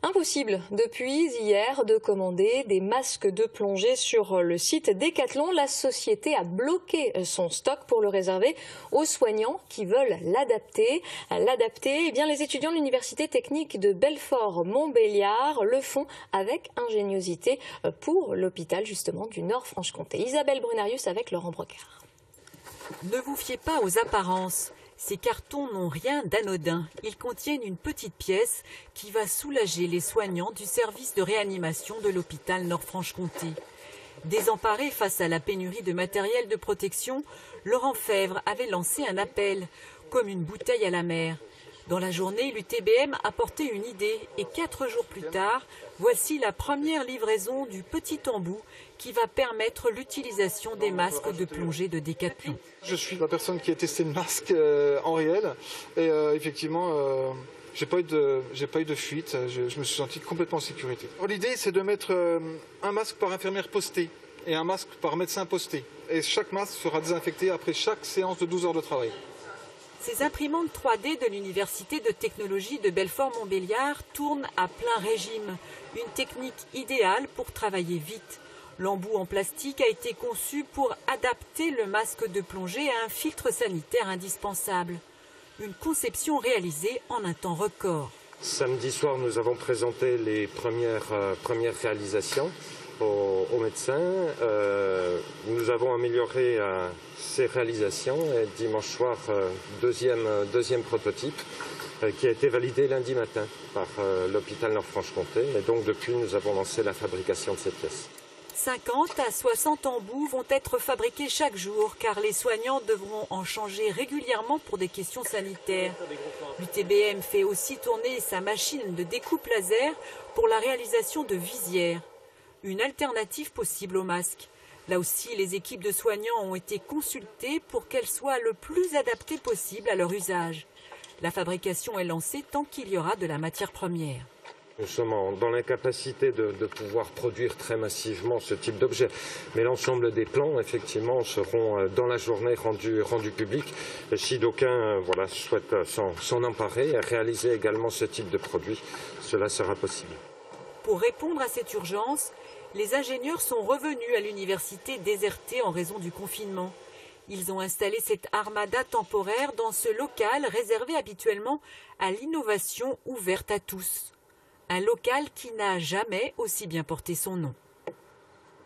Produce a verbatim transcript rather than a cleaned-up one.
Impossible depuis hier de commander des masques de plongée sur le site Decathlon. La société a bloqué son stock pour le réserver aux soignants qui veulent l'adapter. L'adapter, eh bien, les étudiants de l'Université technique de Belfort-Montbéliard le font avec ingéniosité pour l'hôpital justement du Nord-Franche-Comté. Isabelle Brunarius avec Laurent Brocard. Ne vous fiez pas aux apparences. Ces cartons n'ont rien d'anodin. Ils contiennent une petite pièce qui va soulager les soignants du service de réanimation de l'hôpital Nord-Franche-Comté. Désemparé face à la pénurie de matériel de protection, Laurent Fèvre avait lancé un appel, comme une bouteille à la mer. Dans la journée, l'U T B M a porté une idée et quatre jours plus tard, voici la première livraison du petit embout qui va permettre l'utilisation des masques de plongée de Decathlon. Je suis la personne qui a testé le masque euh, en réel et euh, effectivement, euh, j'ai pas eu de, j'ai pas eu de fuite, je, je me suis senti complètement en sécurité. L'idée, c'est de mettre euh, un masque par infirmière postée et un masque par médecin posté. Et chaque masque sera désinfecté après chaque séance de douze heures de travail. Ces imprimantes trois D de l'Université de technologie de Belfort-Montbéliard tournent à plein régime. Une technique idéale pour travailler vite. L'embout en plastique a été conçu pour adapter le masque de plongée à un filtre sanitaire indispensable. Une conception réalisée en un temps record. Samedi soir, nous avons présenté les premières, euh, premières réalisations aux, aux médecins. Euh, nous avons amélioré euh, ces réalisations et dimanche soir, euh, deuxième, deuxième prototype euh, qui a été validé lundi matin par euh, l'hôpital Nord-Franche-Comté. Et donc depuis, nous avons lancé la fabrication de cette pièce. cinquante à soixante embouts vont être fabriqués chaque jour car les soignants devront en changer régulièrement pour des questions sanitaires. L'U T B M fait aussi tourner sa machine de découpe laser pour la réalisation de visières. Une alternative possible au masque. Là aussi, les équipes de soignants ont été consultées pour qu'elles soient le plus adaptées possible à leur usage. La fabrication est lancée tant qu'il y aura de la matière première. Nous sommes dans l'incapacité de, de pouvoir produire très massivement ce type d'objet. Mais l'ensemble des plans, effectivement, seront dans la journée rendus, rendus publics. Et si d'aucuns voilà, souhaitent s'en emparer et réaliser également ce type de produit, cela sera possible. Pour répondre à cette urgence, les ingénieurs sont revenus à l'université désertée en raison du confinement. Ils ont installé cette armada temporaire dans ce local réservé habituellement à l'innovation ouverte à tous. Un local qui n'a jamais aussi bien porté son nom.